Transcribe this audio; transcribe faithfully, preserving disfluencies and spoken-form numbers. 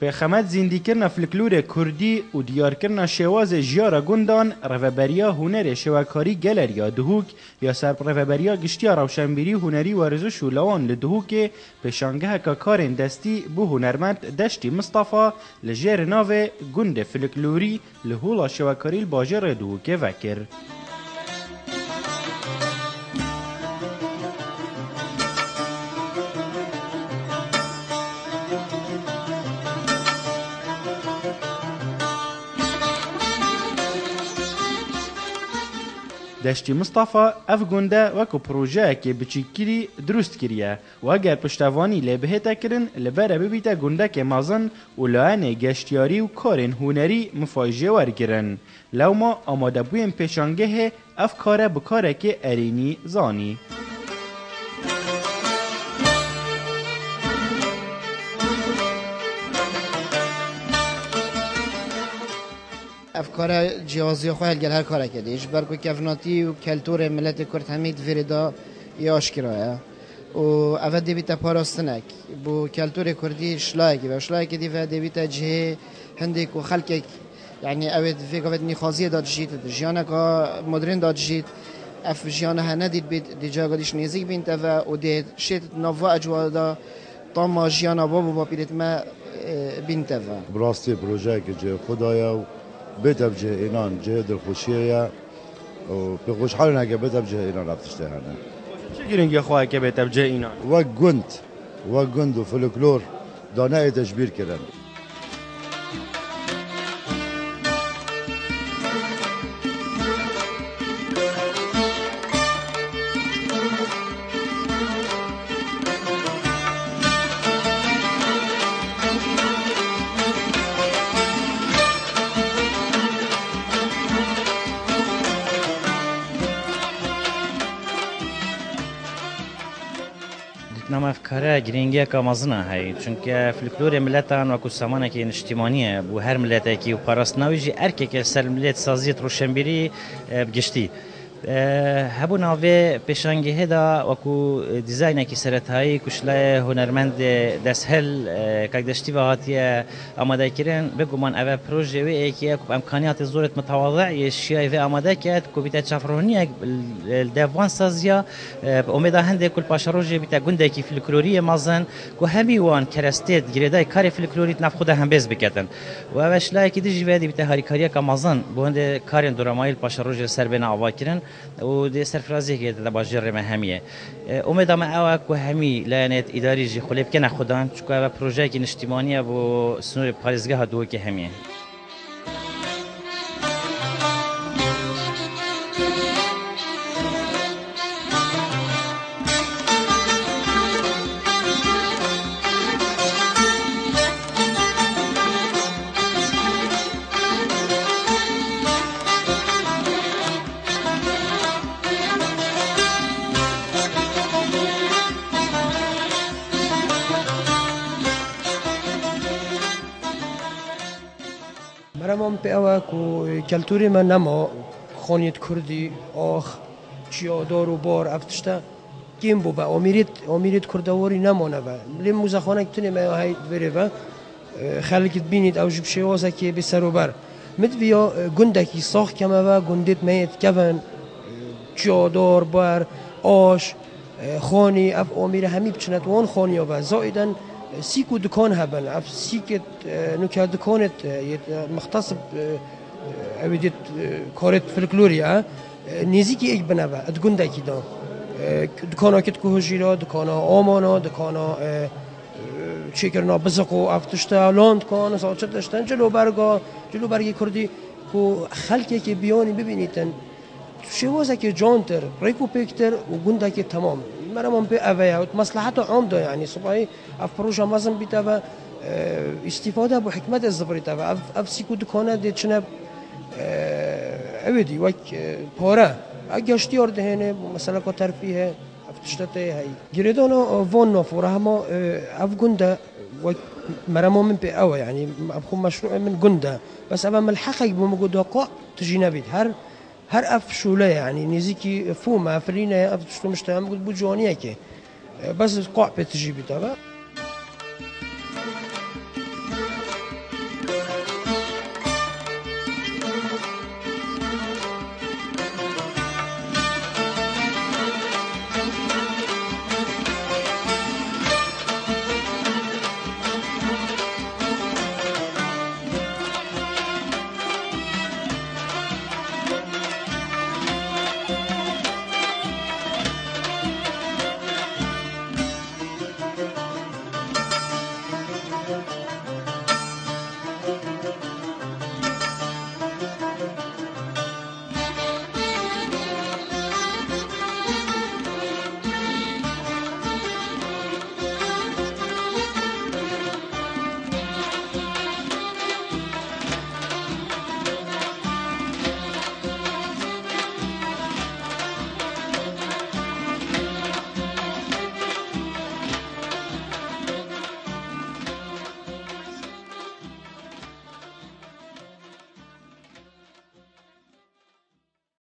پیخمت زندگی کردن فلکلور کردی و دیار کردن شواز جیارا گندان رهبریا هنر شواکاری گالریا دهوک یا سر رهبریا گشتیا روشنبیری هنری و ورزش و لوان لدهوک پیشانگه که کارن دستی بو هنرمند دشتی مصطفی لجیر ناو گند فلکلوری لهولا شواکاری الباجر دهوک وکر. دشتی مصطفی اف گنده وکو پروژه که بچیکیری درست کریه و اگر پشتوانی لبهته کرن لبره ببیته گنده که مازن و لعنه گشتیاری و کارن هنری مفاجه ورگرن لو ما آماده بویم پیشانگه اف کاره بکاره که ارینی زانی. افکار جیازی خواهد گل هر کار کردیش برکو کفناتی و کلتور ملت کرد همید ویردا یاشکرایه و اول دیویتا پاراستنک بو کلتور کردی شلایکی و شلایکی دیو دیویتا جه هندیک و خلک یعنی اوید فکر اوید نیخازی داد جید جیانه که مدرن داد جید اف جیانه ها ندید بید دی جاگادیش نیزیک بینت و دید شید نوا اجوادا طاما جیانه بابو با پیرت ما بینت و براستی پروژه که جه خدایا بيتب جه إيران جه دلخوشية وبخوش حالنا كبيتب جه إيران رفتشتهنا. شو قرين يا أخوي كبيتب جه إيران؟ وجند وجند وفلكلور داناء تجبير كذا. نام افکار گرینگی که مازنه هایی چون که فلکلور ملتان و کسامانه که اجتماعیه بو هر ملتی که پاراست نویجی ارکه که سر ملت سازیت روشنبیری بگشتی هبو ناوی پیشانگه دا وکو دیزاین کی سرتایی کشلای هنرمند دسهل کاغدشتی و هاتی آماده کردن بگو من اول پروژه و که امکانیات زورت متواضع شیای و آماده کرد کو بیت چفرونی الدوان سازیا امید هنده کل پاشروجه بیت گنده کی فلکلوری مازن کو همی وان کرستید گریدای کار فلکلوریت نف خود هم بز بکتن و اوشلای کی دی جوادی بیت هاریکاریا کمازن بونده کارن درامایل پاشروجه سر بنا آوا کردن و دی سرفرازی که در باجر مهمیه امیدم اوه که همی لعنت اداری جی خلیب کنه خودان چون که پروژه کی اجتماعیه و سنور پارزگاه دو که همیه مرام به اوه که کلتوری من نما خانیت کردی آخ چیادار و بار افتشته کیم بو با امیریت امیریت کردواری نمانه و لیم مزخانه کتنی ما هی بره و خلقت بینید او جب شوازه که بسر و بر مدویا گندکی ساخ کمه و گندت میت کون چیادار بار آش خانی اف امیر همی بچنت وان خانی و زائدن سيكو دكان هبن اف سيكت نوكا دكانت مختص ابيدت كارت فلكلوريا نيزيكي اك بنبا ادغوندا كيدا دكانا كت كوجيرا دكانا امانا دكانا چيكرنا بزقو افتشتا لاند كان ساچتشتن جلو برگا جلو برگي كردي كو خلقي كي بياني ببينيتن شوازه که جانتر ریکو پیکتر و گنده که تمام مرام به اوه و مصلحت عام ده یعنی صبحی اف پروژه مازن بیت و استفاده با حکمت از زبریت و اف اف سیکو دکانه ده چنه اویدی وک پاره اگشتی آرده هنه مثلا که ترفیه افتشته هی گریدانا وان نافوره اما اف گنده و مرام به اوه یعنی ابخو مشروع من گنده بس اول ملحقه بمجود قا تجي نبيت هر هر اف شوله يعني نزيكي فوما فرينا اف شلون مشتهم قلت بوجوانيه كي بس قاع بتجي بتابع